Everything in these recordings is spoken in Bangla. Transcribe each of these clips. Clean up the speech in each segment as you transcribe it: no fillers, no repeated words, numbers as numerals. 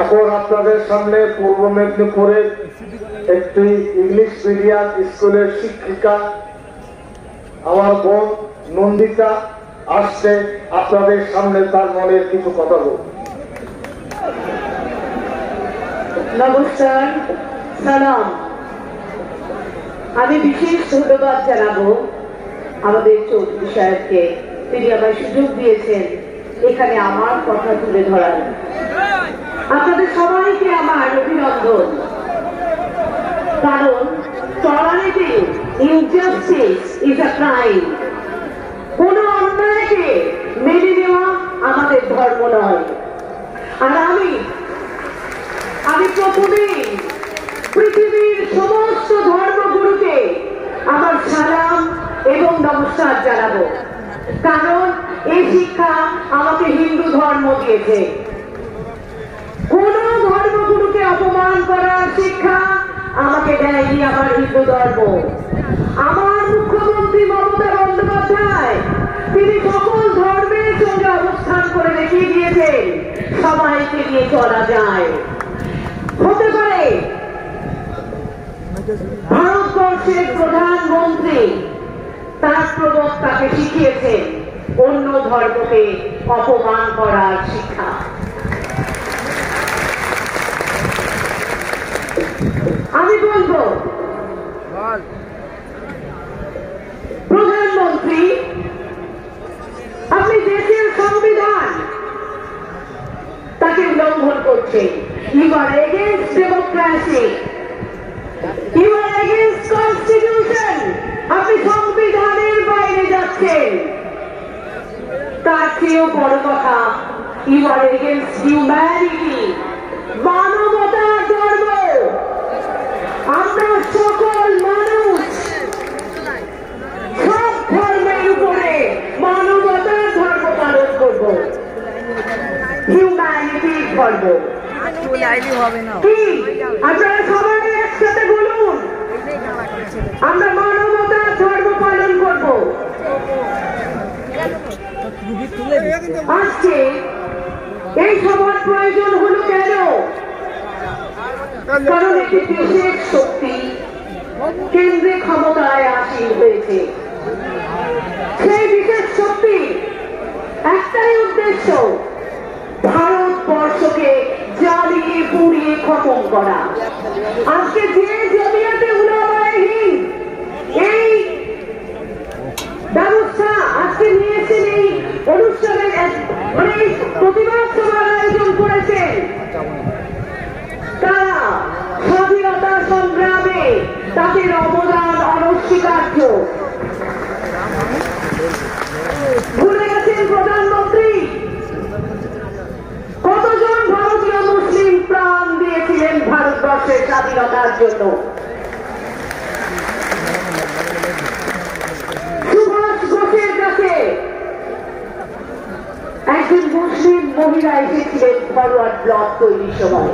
এখন আপনাদের সামনে পূর্ব মেদিনীপুরের একটি ইংলিশ মিডিয়াম স্কুলের শিক্ষিকা আমার বোন নন্দিতা আসছে আপনাদের সামনে তার মনের কিছু কথা বলব। নমস্কার, সালাম। আমি বিশেষ ধন্যবাদ জানাবো আমাদের চৌধুরী সাহেবকে, তিনি আমায় সুযোগ দিয়েছেন এখানে আমার কথা তুলে ধরার। আপনাদের সবাইকে আমার অভিনন্দন, কারণ tolerating injustice is a crime. কোন অন্যায়কে মেনে নেওয়া আমাদের ধর্ম নয়। আর আমি প্রথমেই পৃথিবীর সমস্ত ধর্মগুরুকে আমার সালাম এবং নমস্কার জানাবো, কারণ এই শিক্ষা আমাকে হিন্দু ধর্ম দিয়েছে। কোন ধর্মগুরুকে অপমান করার শিক্ষা আমাকে দেয়নি আমার হিন্দু ধর্ম। আমার মুখ্যমন্ত্রী মমতা বন্দ্যোপাধ্যায় তিনি সকল ধর্মের সঙ্গে অবস্থান করে দেখিয়ে দিয়েছেন সবাইকে নিয়ে চলা যায়। হতে পারে ভারতবর্ষের প্রধানমন্ত্রী তার প্রবক্তাকে শিখিয়েছেন অন্য ধর্মকে অপমান করার শিক্ষা। আমি বলবো প্রধানমন্ত্রী, আপনি দেশের সংবিধান তাকে উল্লঙ্ঘন করছেন। You are against democracy. You are against constitution. আপনি সংবিধানের বাইরে যাচ্ছেন। তার চেয়েও বড় কথা, you are against humanity. মানবতার ধর্ম। আমরা সকল মানুষ সব ধর্মের উপরে মানবতার ধর্ম পালন করব, হিউম্যানিটির ধর্ম। কি আপনারা সবাই একসাথে বলুন, আমরা মানবতার ধর্ম পালন করব। আজকে এই সবার প্রয়োজন হলো কেন? কারণ একটি বিশেষ শক্তি কেন্দ্রে ক্ষমতায় আসীন হয়েছে। সেই বিশেষ শক্তি একটাই উদ্দেশ্য, ভারতবর্ষকে জ্বালিয়ে পুড়িয়ে খতম করা। আজকে যে জমিয়াতে উলামায়ে হিন্দ এই ব্যবস্থা আজকে নিয়েছেন, এই অনুষ্ঠানের প্রতিবাদ সভার আয়োজন করেছেন, তারা স্বাধীনতা সংগ্রামে তাদের অবদান অনস্বীকার্য। ভুলে গেছেন প্রধানমন্ত্রী কতজন ভারতীয় মুসলিম প্রাণ দিয়েছিলেন ভারতবর্ষের স্বাধীনতার জন্য। সুভাষ বোসের কাছে একজন মুসলিম মহিলা এসেছিলেন ফরওয়ার্ড ব্লক তৈরির সময়।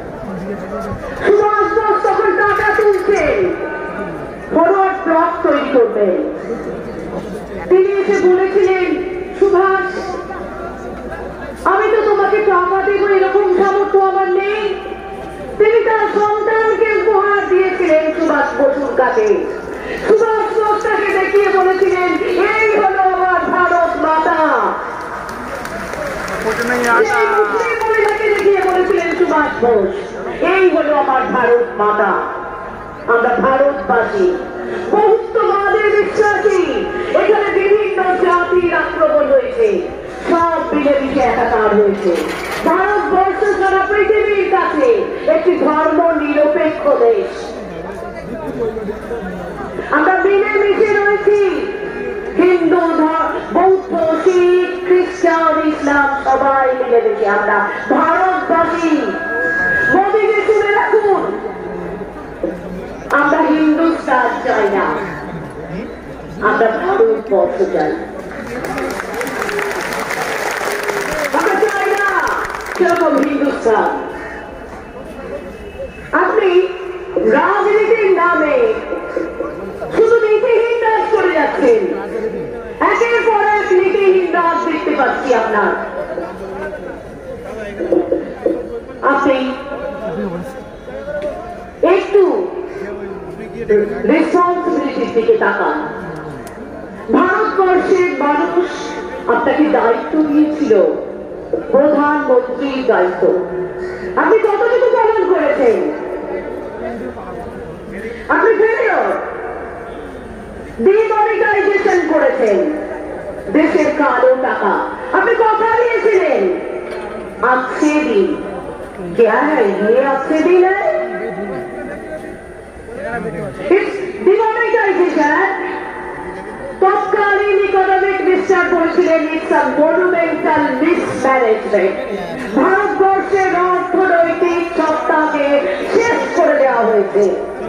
সুভাষ বোস তখন টাকা তুলছেন ফরওয়ার্ড ব্লক তৈরি করবেন। তিনি এসে বলেছিলেন, সুভাষ, আমি তো তোমাকে টাকা দেবো এরকম সামর্থ্য আমার নেই। তিনি তার সন্তানকে উপহার দিয়েছিলেন সুভাষ বসুর কাছে। সুভাষ বোস তাকে দেখিয়ে বলেছিলেন, এই হলো আমার ভারত মাতা। মহিলাকে দেখিয়ে বলেছিলেন সুভাষ বোস, এই হলো আমার ভারত মাতা। আমরা ভারতবাসী, বহুত্ববাদের বিশ্বাসী। এখানে বিভিন্ন জাতির আক্রমণ হয়েছে, সব মিলেমিশে একাকার হয়েছে। ভারতবর্ষ সারা পৃথিবীর কাছে একটি ধর্ম নিরপেক্ষ দেশ। আমরা মিলেমিশে রয়েছি, হিন্দু, বৌদ্ধ, শিখ, খ্রিস্টান, ইসলাম সবাই মিলেমিশে আমরা ভারতবাসী। মোদীকে শুনে রাখুন, আমরা হিন্দুস্তান চাই না, আমরা ভারতবর্ষ চাই। আমরা চাই না সেরকম হিন্দুস্তান। আপনি রাজনীতির নামে শুধু নীতিহীন কাজ করে যাচ্ছেন। একের পর এক নীতিহীন কাজ দেখতে পাচ্ছি আপনার। আপনি একটু রেসপন্সিবিলিটির দিকে তাকান। ভারতবর্ষের মানুষ আপনাকে দায়িত্ব দিয়েছিল, প্রধানমন্ত্রীর দায়িত্ব। আপনি কতটুকু পালন করেছেন? আপনি ডিমনিটাইজেশন করেছেন দেশের কালো টাকা। আপনি কথা দিয়েছিলেন আজকে দিন, क्या है ये आपसे दिन है? ডিমনিটাইজেশন তৎকালীন ইকোনমিক মিনিস্টার বলেছিলেন ইটস আ মনুমেন্টাল মিসম্যানেজমেন্ট। ভারতবর্ষের অর্থনৈতিক সত্তাকে শেষ করে দেওয়া হয়েছে।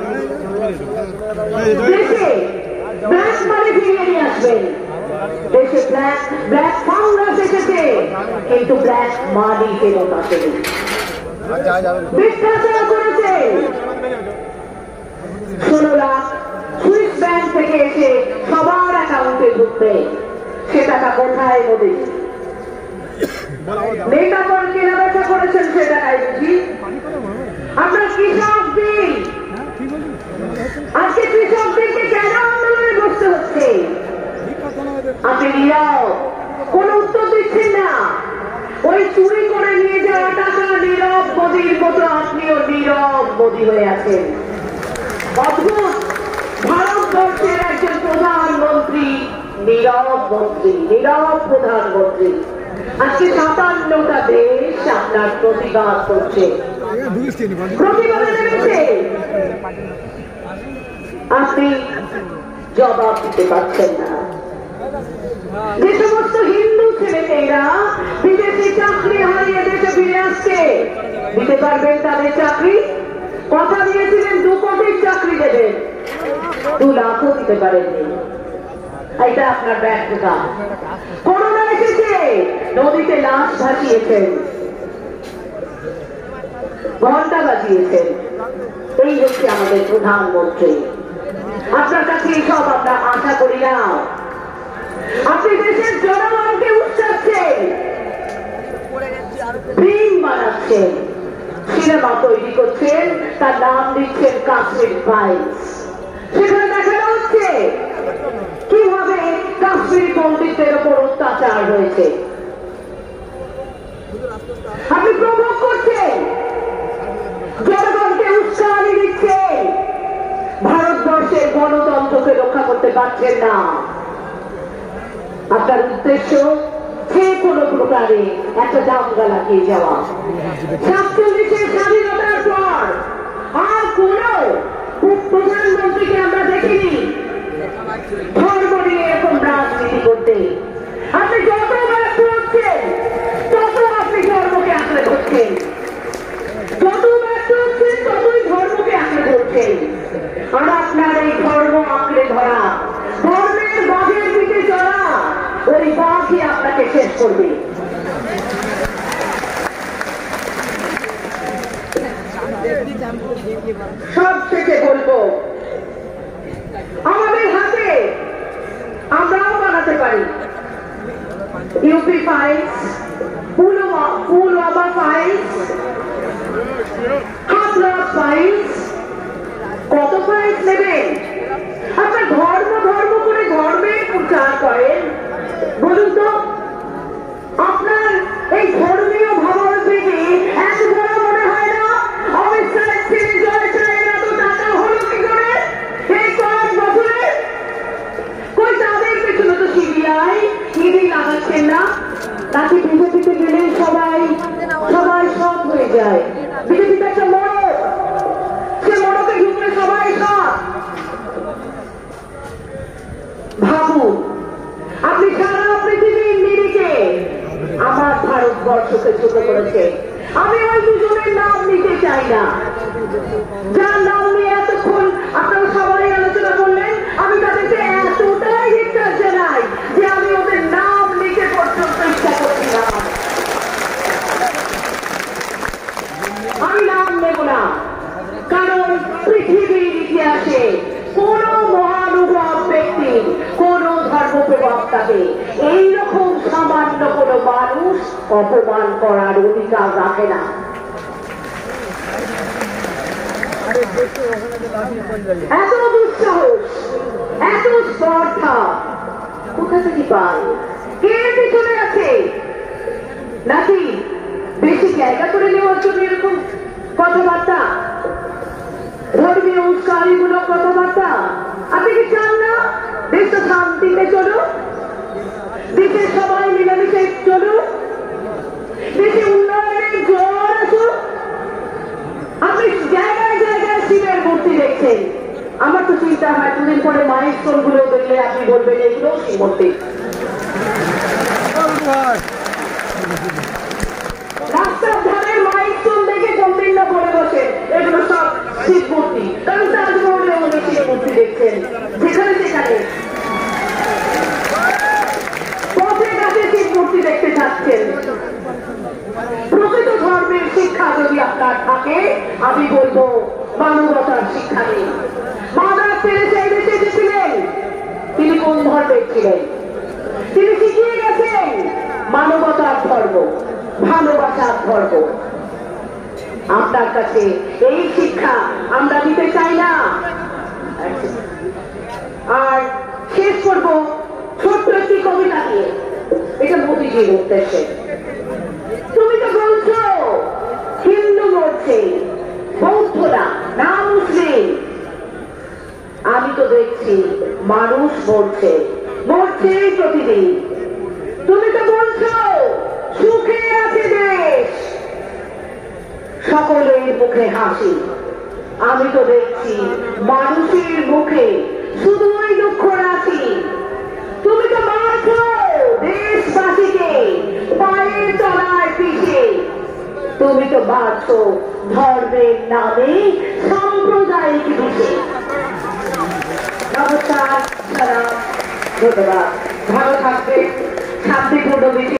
দেশে ব্ল্যাক মানি ফিরিয়ে নিয়ে আসবেন। দেশে ব্ল্যাক ফান্ডার্স এসেছে, কিন্তু ব্ল্যাক মানি ফেরত আসেনি। মিথ্যাচার করেছে। 16 লাখ সুইস ব্যাংক থেকে এসে সবার অ্যাকাউন্টে ঢুকবে। সে টাকা কোথায় মোদী? নেতা করে কেনাবেচা করেছেন সে টাকায় বুঝি? আমরা কৃষক দিন, আজকে কৃষকদেরকে কেন আন্দোলনে বসতে হচ্ছে? আপনি নীরব, কোন উত্তর দিচ্ছেন না। ওই চুরি করে নিয়ে যাওয়া টাকা নীরব মোদীর মতো আপনিও নীরব মোদী হয়ে আছেন। অদ্ভুত, ভারতবর্ষের একজন প্রধানমন্ত্রী নীরব মন্ত্রী, নীরব প্রধানমন্ত্রী। আজকে 57টা দেশ আপনার প্রতিবাদ করছে, প্রতিবাদে নেমেছে। আপনি জবাব দিতে পারছেন না। যে সমস্ত হিন্দু ছেলেমেয়েরা বিদেশি চাকরি হারিয়ে দেশে ফিরে আসছে, দিতে পারবেন তাদের চাকরি? কথা দিয়েছিলেন 2 কোটির চাকরি দেবেন, 2 লাখও দিতে পারেননি। এটা আপনার ব্যর্থতা। করোনা এসেছে, নদীতে লাশ ভাসিয়েছেন, ঘন্টা বাজিয়েছেন। এই হচ্ছে আমাদের প্রধানমন্ত্রী। আপনার কাছে এইসব আমরা আশা করি না। আপনি দেশের জনগণকে উৎসাচ্ছেন, ফিল্ম বানাচ্ছেন, সিনেমা তৈরি করছেন, তার নাম দিচ্ছেন কাশ্মীর ফাইলস। সেখানে দেখানো হচ্ছে কিভাবে কাশ্মীরি পণ্ডিতদের উপর অত্যাচার হয়েছে। আপনি প্রভোগ করছেন, জনগণকে উস্কানি দিচ্ছেন, ভারতবর্ষের গণতন্ত্রকে রক্ষা করতে পারছেন না। আপনার উদ্দেশ্য যে কোনো প্রকারে একটা দাঙ্গা লাগিয়ে যাওয়া। 47-এর স্বাধীনতার পর আর কোন প্রধানমন্ত্রীকে আমরা দেখিনি ধর্ম নিয়ে এরকম রাজনীতি করতে। আপনি যত ব্যর্থ হচ্ছেন তত আপনি ধর্মকে আঁকড়ে ধরছেন, যত ব্যর্থ হচ্ছেন ততই ধর্মকে আঁকড়ে ধরছেন। আর আপনার এই ধর্ম আঁকড়ে ধরা, ধর্মের বাঘের দিকে চলা, ওই বাঘই আপনাকে শেষ করবে। সব থেকে বলবো, আমাদের হাতে আমরাও বানাতে পারি। UP files, Pulwama files, Hathras files, কত ফাইলস নেবেন? আপনার ধর্ম ধর্ম করে ধর্মের প্রচার করেন। বলুন তো, আপনার এই ধর্মীয় ভাবাবেগে এত বড় মনে হয় না? অমিত শাহের ছেলে জয় শাহের এত টাকা হলো কি করে এই কয়েক বছরে? কই তাদের পেছনে তো সিবিআই ইডি লাগাচ্ছেন না? নাকি বিজেপিতে গেলেই সবাই সৎ হয়ে যায়? বিজেপিতে একটা মড়ক, সে মড়কে ঢুকলে সবাই সৎ। ভাবুন, আপনি সারা পৃথিবীর নিরিখে আমার ভারতবর্ষকে ছোট করেছে। আমি ওই দুজনের নাম নিতে চাই না, যার নাম নিয়ে এতক্ষণ আপনারা সবাই আলোচনা করলেন। আমি তাদেরকে এতটাই ধিক্কার জানাই যে আমি ওদের নাম নিতে পর্যন্ত ইচ্ছা করছি না। আমি নাম নেব না, কারণ পৃথিবীর ইতিহাসে কোন মহানুভব ব্যক্তি, কোন ধর্মপ্রবক্তাকে এইরকম সামান্য কোন মানুষ অপমান করার অধিকার রাখে না। এত দুঃসাহস, এত স্পর্ধা কোথা থেকে পান? কে পিছনে আছে? নাকি বেশি জায়গা করে নেওয়ার জন্য এরকম কথাবার্তা, ধর্মীয় উৎসাহীমূলক কথাবার্তা? আপনি কি চান না দেশটা শান্তিতে চলুক, দেশের সবাই মিলেমিশে চলুক, দেশে উন্নয়নের জোয়ার আসুক? আপনি জায়গায় জায়গায় শিবের মূর্তি দেখছেন। আমার তো চিন্তা হয় দুদিন পরে মায়ের স্টোন গুলো দেখলে আপনি বলবেন এগুলো শিব মূর্তি। রাস্তার ধারে মায়ের স্টোন দেখে কোনদিন না বলে বসে এগুলো সব শিব মূর্তি, কারণ তাজমহলে উনি শিব মূর্তি দেখছেন। যেখানে সেখানে পথে ঘাটে শিব মূর্তি দেখতে চাচ্ছেন। প্রকৃত ধর্মের শিক্ষা যদি আপনার থাকে, আমি বলবো মানবতার শিক্ষা নেই। মাদার তেরেসা এই দেশে এসেছিলেন, তিনি কোন ধর্মের ছিলেন? তিনি শিখিয়ে গেছেন মানবতার ধর্ম, ভালোবাসার ধর্ম। আপনার কাছে এই শিক্ষা আমরা দিতে চাই না। আর শেষ করব ছোট্ট একটি কবিতা দিয়ে, এটা মোদিজির উদ্দেশ্যে। তুমি তো বলছো হিন্দু মরছে, বৌদ্ধরা না মুসলিম, আমি তো দেখছি মানুষ মরছে, মরছে প্রতিদিন। তুমি তো বলছো সুখে আছে দেশ, সকলের মুখে হাসি, আমি তো দেখছি মানুষের মুখে শুধুই দুঃখ রাশি। তুমি তো মারছো দেশবাসীকে পায়ের তলায় পিষে, তুমি তো বাঁচো ধর্মের নামে সাম্প্রদায়িক বিষে। নমস্কার, ধন্যবাদ, ভালো থাকবে, শান্তিপূর্ণ